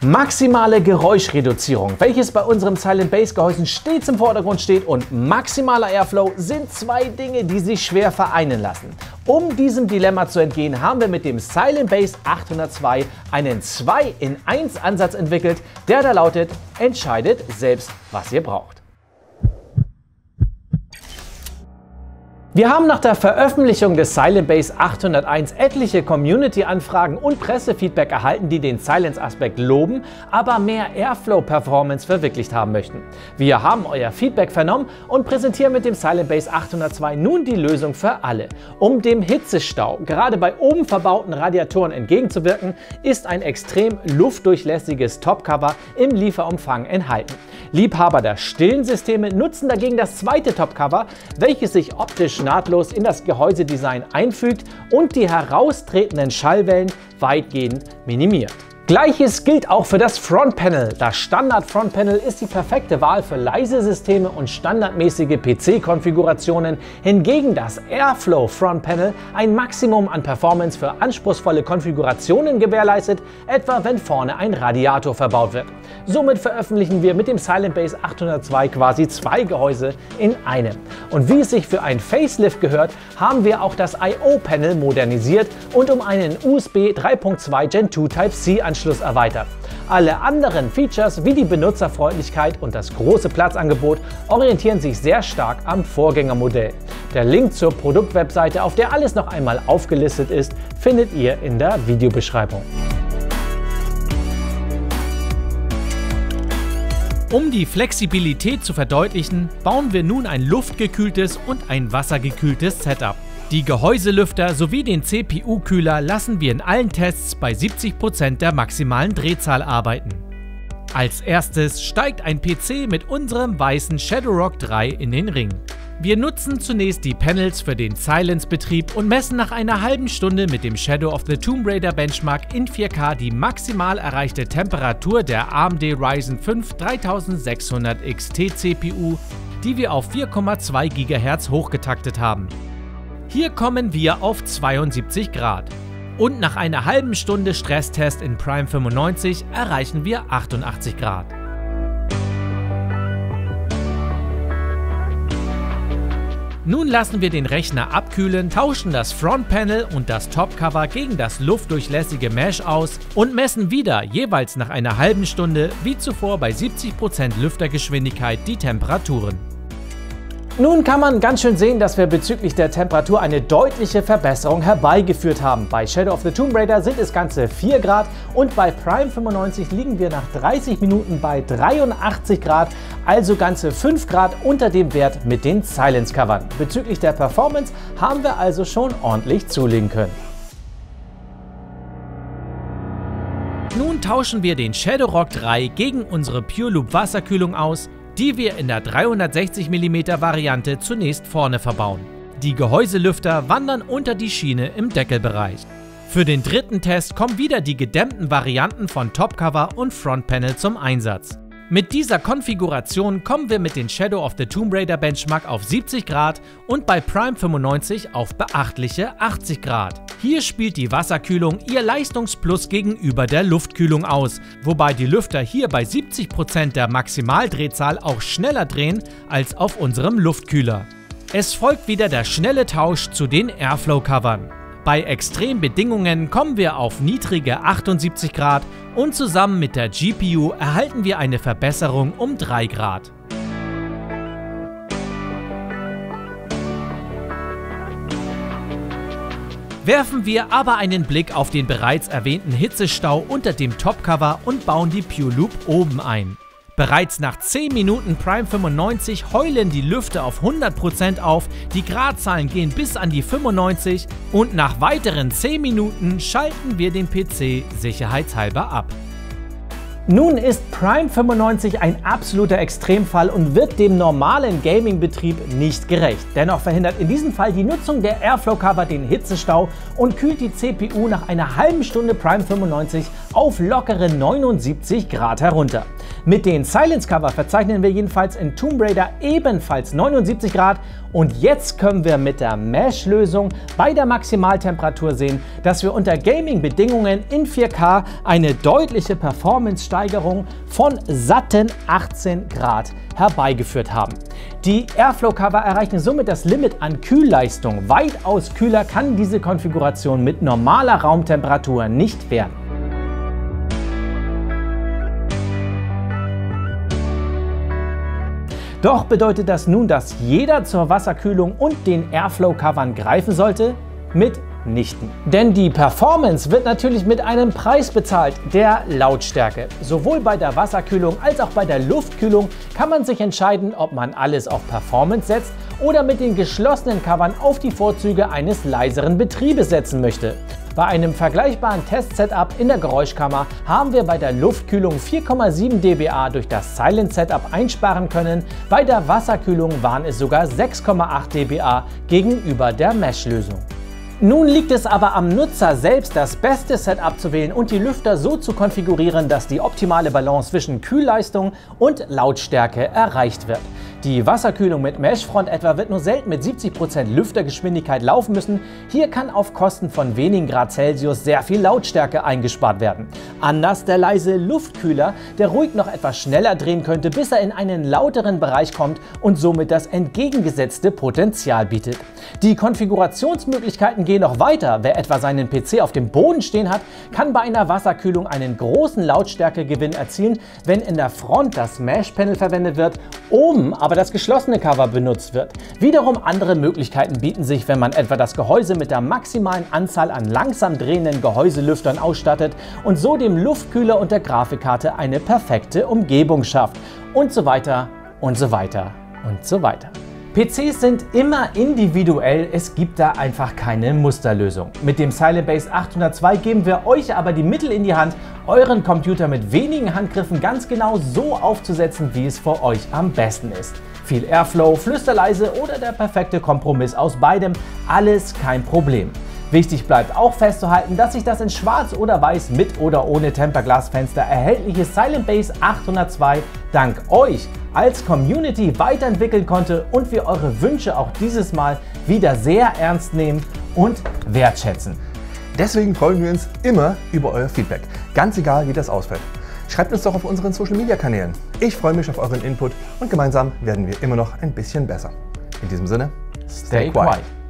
Maximale Geräuschreduzierung, welches bei unserem Silent Bass Gehäusen stets im Vordergrund steht, und maximaler Airflow sind zwei Dinge, die sich schwer vereinen lassen. Um diesem Dilemma zu entgehen, haben wir mit dem Silent Bass 802 einen 2-in-1 Ansatz entwickelt, der da lautet: entscheidet selbst, was ihr braucht. Wir haben nach der Veröffentlichung des Silent Bass 801 etliche Community-Anfragen und Pressefeedback erhalten, die den Silence-Aspekt loben, aber mehr Airflow-Performance verwirklicht haben möchten. Wir haben euer Feedback vernommen und präsentieren mit dem Silent Bass 802 nun die Lösung für alle. Um dem Hitzestau gerade bei oben verbauten Radiatoren entgegenzuwirken, ist ein extrem luftdurchlässiges Topcover im Lieferumfang enthalten. Liebhaber der stillen Systeme nutzen dagegen das zweite Topcover, welches sich optisch nahtlos in das Gehäusedesign einfügt und die heraustretenden Schallwellen weitgehend minimiert. Gleiches gilt auch für das Frontpanel. Das Standard-Frontpanel ist die perfekte Wahl für leise Systeme und standardmäßige PC-Konfigurationen. Hingegen das Airflow Frontpanel ein Maximum an Performance für anspruchsvolle Konfigurationen gewährleistet, etwa wenn vorne ein Radiator verbaut wird. Somit veröffentlichen wir mit dem Silent Bass 802 quasi zwei Gehäuse in einem. Und wie es sich für ein Facelift gehört, haben wir auch das I/O-Panel modernisiert und um einen USB 3.2 Gen 2 Type-C Anschluss erweitert. Alle anderen Features wie die Benutzerfreundlichkeit und das große Platzangebot orientieren sich sehr stark am Vorgängermodell. Der Link zur Produktwebseite, auf der alles noch einmal aufgelistet ist, findet ihr in der Videobeschreibung. Um die Flexibilität zu verdeutlichen, bauen wir nun ein luftgekühltes und ein wassergekühltes Setup. Die Gehäuselüfter sowie den CPU-Kühler lassen wir in allen Tests bei 70% der maximalen Drehzahl arbeiten. Als erstes steigt ein PC mit unserem weißen ShadowRock 3 in den Ring. Wir nutzen zunächst die Panels für den Silence-Betrieb und messen nach einer halben Stunde mit dem Shadow of the Tomb Raider Benchmark in 4K die maximal erreichte Temperatur der AMD Ryzen 5 3600 XT CPU, die wir auf 4,2 GHz hochgetaktet haben. Hier kommen wir auf 72 Grad. Und nach einer halben Stunde Stresstest in Prime 95 erreichen wir 88 Grad. Nun lassen wir den Rechner abkühlen, tauschen das Frontpanel und das Topcover gegen das luftdurchlässige Mesh aus und messen wieder jeweils nach einer halben Stunde wie zuvor bei 70% Lüftergeschwindigkeit die Temperaturen. Nun kann man ganz schön sehen, dass wir bezüglich der Temperatur eine deutliche Verbesserung herbeigeführt haben. Bei Shadow of the Tomb Raider sind es ganze 4 Grad und bei Prime 95 liegen wir nach 30 Minuten bei 83 Grad, also ganze 5 Grad unter dem Wert mit den Silence-Covern. Bezüglich der Performance haben wir also schon ordentlich zulegen können. Nun tauschen wir den ShadowRock 3 gegen unsere PureLoop Wasserkühlung aus, die wir in der 360 mm Variante zunächst vorne verbauen. Die Gehäuselüfter wandern unter die Schiene im Deckelbereich. Für den dritten Test kommen wieder die gedämmten Varianten von Topcover und Frontpanel zum Einsatz. Mit dieser Konfiguration kommen wir mit den Shadow of the Tomb Raider Benchmark auf 70 Grad und bei Prime 95 auf beachtliche 80 Grad. Hier spielt die Wasserkühlung ihr Leistungsplus gegenüber der Luftkühlung aus, wobei die Lüfter hier bei 70% der Maximaldrehzahl auch schneller drehen als auf unserem Luftkühler. Es folgt wieder der schnelle Tausch zu den Airflow-Covern. Bei Extrembedingungen kommen wir auf niedrige 78 Grad und zusammen mit der GPU erhalten wir eine Verbesserung um 3 Grad. Werfen wir aber einen Blick auf den bereits erwähnten Hitzestau unter dem Topcover und bauen die PureLoop oben ein. Bereits nach 10 Minuten Prime 95 heulen die Lüfter auf 100% auf, die Gradzahlen gehen bis an die 95 und nach weiteren 10 Minuten schalten wir den PC sicherheitshalber ab. Nun ist Prime 95 ein absoluter Extremfall und wird dem normalen Gaming-Betrieb nicht gerecht. Dennoch verhindert in diesem Fall die Nutzung der Airflow-Cover den Hitzestau und kühlt die CPU nach einer halben Stunde Prime 95 auf lockere 79 Grad herunter. Mit den Silence-Cover verzeichnen wir jedenfalls in Tomb Raider ebenfalls 79 Grad und jetzt können wir mit der Mesh-Lösung bei der Maximaltemperatur sehen, dass wir unter Gaming-Bedingungen in 4K eine deutliche Performance Steigerung von satten 18 Grad herbeigeführt haben. Die Airflow-Cover erreichen somit das Limit an Kühlleistung. Weitaus kühler kann diese Konfiguration mit normaler Raumtemperatur nicht werden. Doch bedeutet das nun, dass jeder zur Wasserkühlung und den Airflow-Covern greifen sollte? Mitnichten. Denn die Performance wird natürlich mit einem Preis bezahlt, der Lautstärke. Sowohl bei der Wasserkühlung als auch bei der Luftkühlung kann man sich entscheiden, ob man alles auf Performance setzt oder mit den geschlossenen Covern auf die Vorzüge eines leiseren Betriebes setzen möchte. Bei einem vergleichbaren Test-Setup in der Geräuschkammer haben wir bei der Luftkühlung 4,7 dBA durch das Silent Setup einsparen können, bei der Wasserkühlung waren es sogar 6,8 dBA gegenüber der Mesh-Lösung. Nun liegt es aber am Nutzer selbst, das beste Setup zu wählen und die Lüfter so zu konfigurieren, dass die optimale Balance zwischen Kühlleistung und Lautstärke erreicht wird. Die Wasserkühlung mit Meshfront etwa wird nur selten mit 70% Lüftergeschwindigkeit laufen müssen. Hier kann auf Kosten von wenigen Grad Celsius sehr viel Lautstärke eingespart werden. Anders der leise Luftkühler, der ruhig noch etwas schneller drehen könnte, bis er in einen lauteren Bereich kommt und somit das entgegengesetzte Potenzial bietet. Die Konfigurationsmöglichkeiten gehen noch weiter. Wer etwa seinen PC auf dem Boden stehen hat, kann bei einer Wasserkühlung einen großen Lautstärkegewinn erzielen, wenn in der Front das Mesh-Panel verwendet wird, oben aber das geschlossene Cover benutzt wird. Wiederum andere Möglichkeiten bieten sich, wenn man etwa das Gehäuse mit der maximalen Anzahl an langsam drehenden Gehäuselüftern ausstattet und so dem Luftkühler und der Grafikkarte eine perfekte Umgebung schafft. Und so weiter und so weiter und so weiter. PCs sind immer individuell, es gibt da einfach keine Musterlösung. Mit dem Silent Base 802 geben wir euch aber die Mittel in die Hand, euren Computer mit wenigen Handgriffen ganz genau so aufzusetzen, wie es für euch am besten ist. Viel Airflow, flüsterleise oder der perfekte Kompromiss aus beidem, alles kein Problem. Wichtig bleibt auch festzuhalten, dass sich das in Schwarz oder Weiß mit oder ohne Temperglasfenster erhältliche Silent Base 802 dank euch als Community weiterentwickeln konnte und wir eure Wünsche auch dieses Mal wieder sehr ernst nehmen und wertschätzen. Deswegen freuen wir uns immer über euer Feedback, ganz egal wie das ausfällt. Schreibt uns doch auf unseren Social Media Kanälen. Ich freue mich auf euren Input und gemeinsam werden wir immer noch ein bisschen besser. In diesem Sinne, stay quiet.